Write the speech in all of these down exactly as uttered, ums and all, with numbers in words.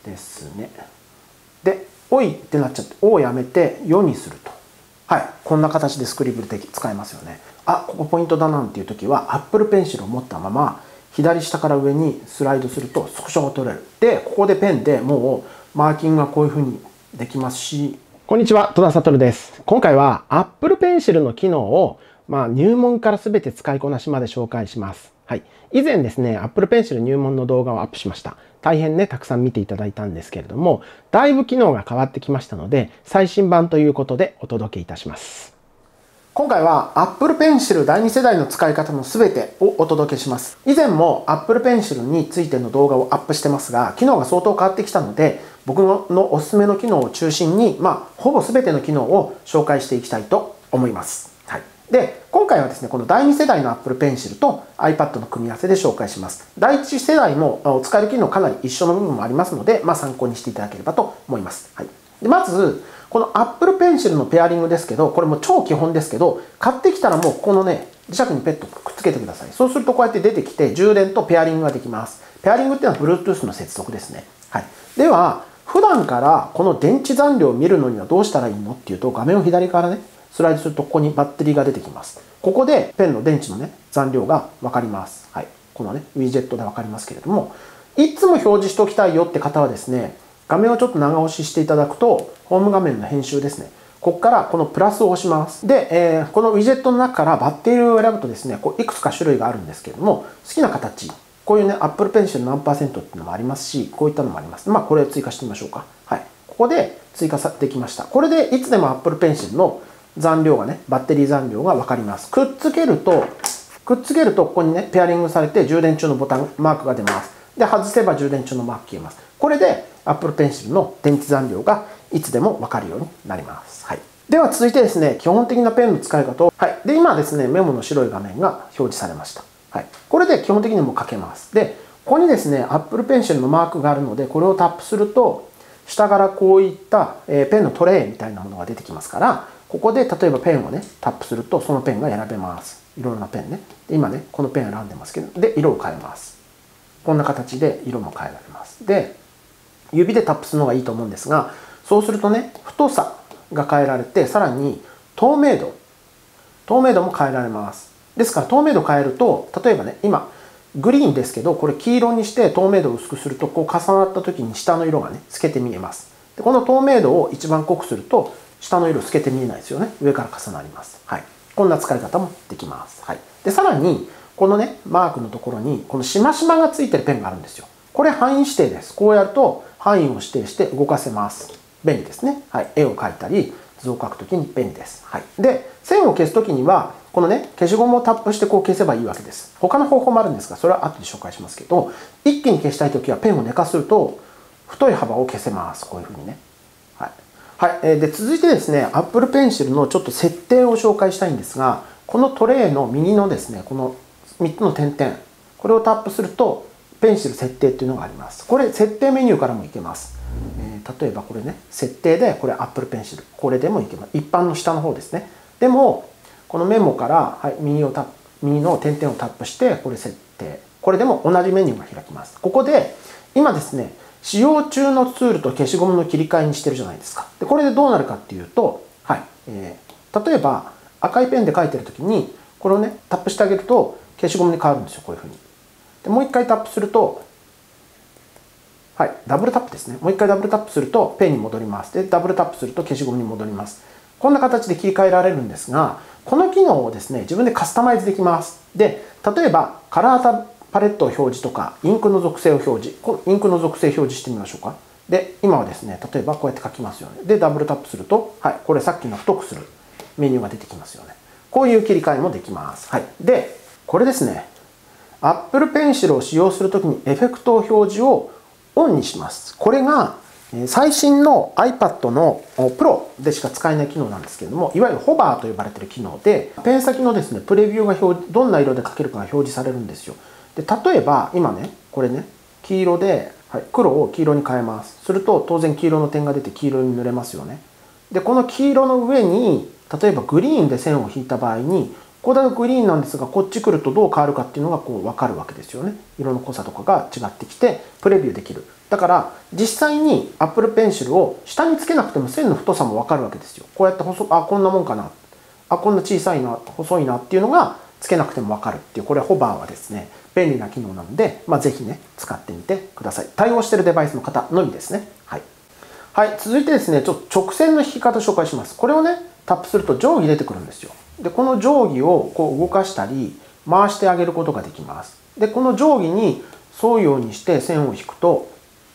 ですね。で、おいってなっちゃって、おをやめてよにすると。はい、こんな形でスクリブルで使えますよね。あ、ここポイントだなんていう時は Apple Pencil を持ったまま左下から上にスライドするとスクショが取れる。で、ここでペンでもうマーキングがこういう風にできますし。こんにちは、戸田悟です。今回は Apple Pencil の機能を、まあ、入門から全て使いこなしまで紹介します。はい、以前ですね、Apple Pencil 入門の動画をアップしました。大変ね、たくさん見ていただいたんですけれども、だいぶ機能が変わってきましたので、最新版ということでお届けいたします。今回は Apple Pencil だいに世代の使い方の全てをお届けします。以前も Apple Pencil についての動画をアップしてますが、機能が相当変わってきたので、僕のおすすめの機能を中心に、まあ、ほぼ全ての機能を紹介していきたいと思います。はい、で、今回はですね、このだいに世代の Apple Pencil と iPad の組み合わせで紹介します。だいいち世代も使える機能かなり一緒の部分もありますので、まあ、参考にしていただければと思います。はい、でまず、この Apple Pencil のペアリングですけど、これも超基本ですけど、買ってきたらもうこのね、磁石にペットくっつけてください。そうするとこうやって出てきて、充電とペアリングができます。ペアリングっていうのは Bluetooth の接続ですね。はい。では、普段からこの電池残量を見るのにはどうしたらいいのっていうと、画面を左からね、スライドするとここにバッテリーが出てきます。ここでペンの電池のね、残量が分かります。はい。このね、ウィジェットで分かりますけれども、いつも表示しておきたいよって方はですね、画面をちょっと長押ししていただくと、ホーム画面の編集ですね。ここからこのプラスを押します。で、えー、このウィジェットの中からバッテリーを選ぶとですね、こういくつか種類があるんですけれども、好きな形、こういうね、Apple Pencil 何パーセントっていうのもありますし、こういったのもあります。まあ、これを追加してみましょうか。はい。ここで追加できました。これでいつでも Apple Pencil の残量がね、バッテリー残量が分かります。くっつけると、くっつけるとここにね、ペアリングされて充電中のボタン、マークが出ます。で、外せば充電中のマーク消えます。これで Apple Pencil の電池残量がいつでも分かるようになります。はい。では続いてですね、基本的なペンの使い方を、はい。で、今ですね、メモの白い画面が表示されました。はい。これで基本的にも書けます。で、ここにですね、Apple Pencil のマークがあるので、これをタップすると、下からこういったペンのトレイみたいなものが出てきますから、ここで例えばペンをね、タップすると、そのペンが選べます。いろいろなペンね。で今ね、このペン選んでますけど、で、色を変えます。こんな形で色も変えられます。で、指でタップするのがいいと思うんですが、そうするとね、太さが変えられて、さらに透明度、透明度も変えられます。ですから透明度変えると、例えばね、今、グリーンですけど、これ黄色にして透明度を薄くすると、こう重なった時に下の色がね、透けて見えます。でこの透明度を一番濃くすると、下の色透けて見えないですよね。上から重なります。はい。こんな使い方もできます。はい。で、さらに、このね、マークのところに、このしましまがついてるペンがあるんですよ。これ範囲指定です。こうやると範囲を指定して動かせます。便利ですね。はい。絵を描いたり、図を描くときに便利です。はい。で、線を消すときには、このね、消しゴムをタップしてこう消せばいいわけです。他の方法もあるんですが、それは後で紹介しますけど、一気に消したいときはペンを寝かすと、太い幅を消せます。こういうふうにね。はい。はい。で、続いてですね、Apple Pencil のちょっと設定を紹介したいんですが、このトレイの右のですね、このみっつの点々、これをタップすると、ペンシル設定っていうのがあります。これ、設定メニューからもいけます。えー、例えばこれね、設定で、これ Apple Pencil。これでもいけます。一般の下の方ですね。でも、このメモから、はい、右をタップ、右の点々をタップして、これ設定。これでも同じメニューが開きます。ここで、今ですね、使用中のツールと消しゴムの切り替えにしてるじゃないですか。で、これでどうなるかっていうと、はい、えー、例えば赤いペンで書いてるときに、これをね、タップしてあげると消しゴムに変わるんですよ、こういうふうに。で、もう一回タップすると、はい、ダブルタップですね。もう一回ダブルタップするとペンに戻ります。で、ダブルタップすると消しゴムに戻ります。こんな形で切り替えられるんですが、この機能をですね、自分でカスタマイズできます。で、例えばカラーパレットを表示とか、インクの属性を表示。このインクの属性を表示してみましょうか。で、今はですね、例えばこうやって書きますよね。で、ダブルタップすると、はい、これさっきの太くするメニューが出てきますよね。こういう切り替えもできます。はい。で、これですね、Apple Pencil を使用するときにエフェクト表示をオンにします。これが最新の iPad の Pro でしか使えない機能なんですけれども、いわゆるホバーと呼ばれている機能で、ペン先のですね、プレビューが表示、どんな色で書けるかが表示されるんですよ。で、例えば今ね、これね、黄色で、はい、黒を黄色に変えます。すると当然黄色の点が出て黄色に塗れますよね。で、この黄色の上に、例えばグリーンで線を引いた場合に、ここだとグリーンなんですが、こっち来るとどう変わるかっていうのがこう分かるわけですよね。色の濃さとかが違ってきて、プレビューできる。 だから実際に Apple Pencil を下につけなくても線の太さも分かるわけですよ。こうやって細あこんなもんかな、あこんな小さいな、細いなっていうのがつけなくても分かるっていう、これホバーはですね便利な機能なので、まあ、ぜひね使ってみてください。対応しているデバイスの方のみですね。はい、はい、続いてですねちょっと直線の引き方を紹介します。これをねタップすると定規出てくるんですよ。でこの定規をこう動かしたり回してあげることができます。でこの定規に沿うようにして線を引くと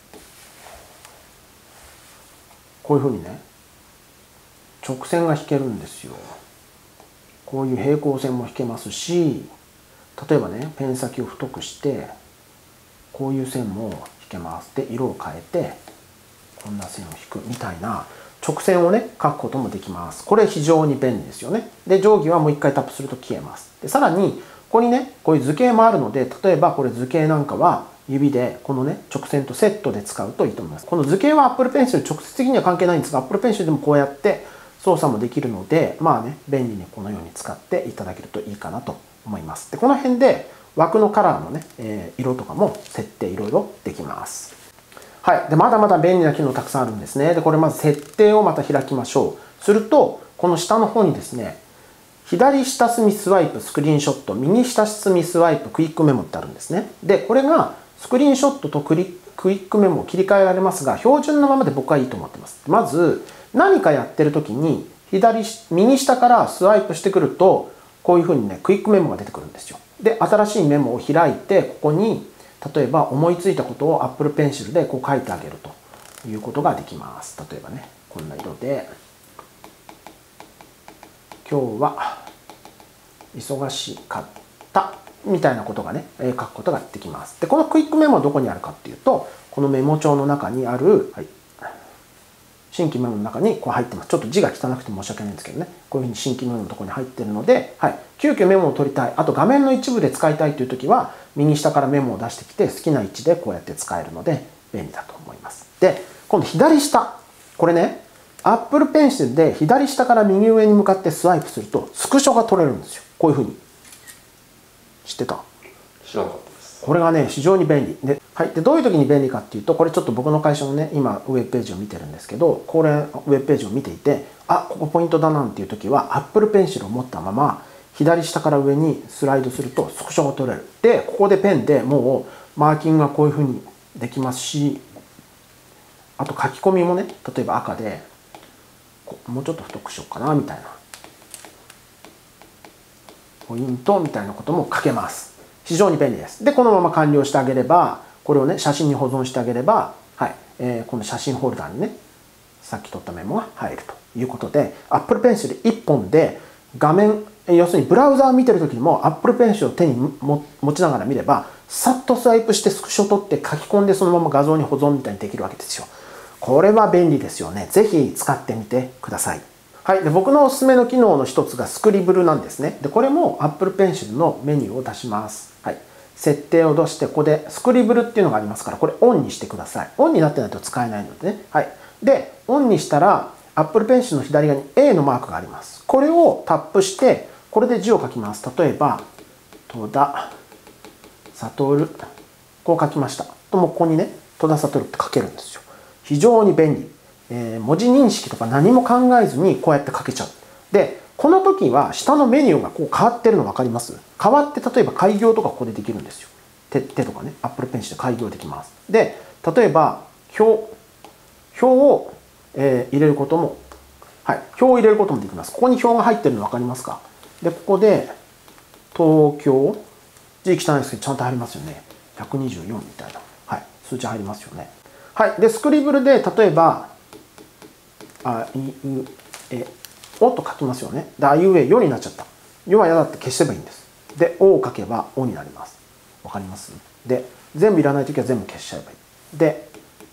こういうふうにね直線が引けるんですよ。こういう平行線も引けますし、例えばねペン先を太くしてこういう線も引けます。で色を変えてこんな線を引くみたいな直線をね描くこともできます。これ非常に便利ですよね。で定規はもう一回タップすると消えます。でさらにここにねこういう図形もあるので、例えばこれ図形なんかは指でこのね直線とセットで使うといいと思います。この図形は Apple Pencil 直接的には関係ないんですが、 Apple Pencil でもこうやって操作もできるので、まあね便利にこのように使っていただけるといいかなと思います。でこの辺で枠のカラーのね、えー、色とかも設定いろいろできます。はい、でまだまだ便利な機能たくさんあるんですね。でこれまず設定をまた開きましょう。するとこの下の方にですね左下隅スワイプスクリーンショット、右下隅スワイプクイックメモってあるんですね。でこれがスクリーンショットとクリクイックメモを切り替えられますが、標準のままで僕はいいと思ってます。まず何かやってる時に左右下からスワイプしてくるとこういうふうにねクイックメモが出てくるんですよ。で新しいメモを開いてここに例えば思いついたことを Apple Pencil でこう書いてあげるということができます。例えばねこんな色で今日は忙しかったみたいなことがね書くことができます。でこのクイックメモはどこにあるかっていうとこのメモ帳の中にある、はい、新規メモの中にこう入ってます。ちょっと字が汚くて申し訳ないんですけどね、こういうふうに新規メモのところに入ってるので、はい、急遽メモを取りたい、あと画面の一部で使いたいという時は右下からメモを出してきて好きな位置でこうやって使えるので便利だと思います。で今度左下、これね Apple Pencil で左下から右上に向かってスワイプするとスクショが取れるんですよ。こういうふうに。知ってた？ 知らなかったです。 これがね非常に便利で、はい、でどういう時に便利かっていうと、これちょっと僕の会社のね今ウェブページを見てるんですけど、これウェブページを見ていて、あここポイントだなんていう時は Apple Pencil を持ったまま左下から上にスライドするとスクショが取れる。でここでペンでもうマーキングがこういうふうにできますし、あと書き込みもね例えば赤でもうちょっと太くしようかなみたいなポイントみたいなことも書けます。非常に便利です。でこのまま完了してあげれば、これをね写真に保存してあげれば、はいえー、この写真ホルダーにねさっき撮ったメモが入るということで、 Apple Pencil いっぽんで画面、要するにブラウザを見てる時にも Apple Pencil を手にも持ちながら見れば、さっとスワイプしてスクショ取って書き込んでそのまま画像に保存みたいにできるわけですよ。これは便利ですよね。ぜひ使ってみてください。はい、で僕のおすすめの機能の一つがスクリブルなんですね。でこれも Apple Pencil のメニューを出します。はい、設定を出してここでスクリブルっていうのがありますから、これオンにしてください。オンになってないと使えないのでね。はい、でオンにしたら Apple Pencil の左側に A のマークがあります。これをタップしてこれで字を書きます。例えば戸田悟、こう書きました。ともここにね戸田悟って書けるんですよ。非常に便利。えー、文字認識とか何も考えずにこうやって書けちゃう。でこの時は下のメニューがこう変わってるの分かります？変わって例えば開業とかここでできるんですよ。手, 手とかね Apple Pencil で開業できます。で例えば表表を、えー、入れることも、はい、表を入れることもできます。ここに表が入ってるの分かりますか？でここで東京、字汚いですけどちゃんと入りますよね。ひゃくにじゅうよんみたいな、はい、数値入りますよね。はい、でスクリブルで例えばあいうえおと書きますよね。であいうえよになっちゃった。よはやだって消せばいいんです。でおを書けばおになります。わかります？で全部いらない時は全部消しちゃえばいい。で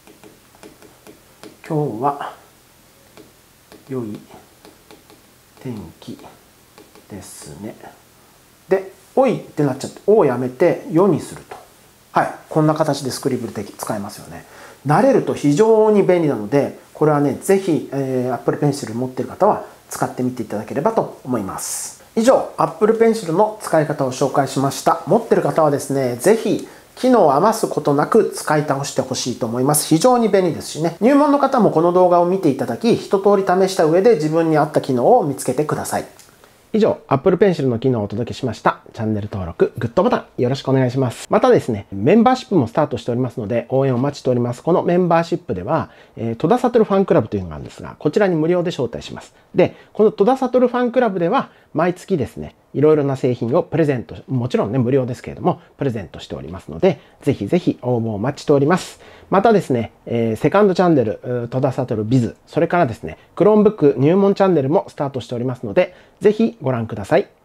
今日は良い天気ですね。でおいってなっちゃっておをやめてよにすると、はい、こんな形でスクリブルで使えますよね。慣れると非常に便利なので、これはねぜひ、えー、Apple Pencil 持っている方は使ってみていただければと思います。以上 Apple Pencil の使い方を紹介しました。持ってる方はですねぜひ機能を余すことなく使い倒してほしいと思います。非常に便利ですしね。入門の方もこの動画を見ていただき、一通り試した上で自分に合った機能を見つけてください。以上、Apple Pencil の機能をお届けしました。チャンネル登録、グッドボタンよろしくお願いします。またですね、メンバーシップもスタートしておりますので、応援お待ちしております。このメンバーシップでは、えー、戸田悟ファンクラブというのがあるんですが、こちらに無料で招待します。で、この戸田悟ファンクラブでは、毎月ですね、いろいろな製品をプレゼント、もちろんね、無料ですけれども、プレゼントしておりますので、ぜひぜひ応募をお待ちしております。またですね、えー、セカンドチャンネル、戸田悟ビズ、それからですね、Chromebook 入門チャンネルもスタートしておりますので、ぜひご覧ください。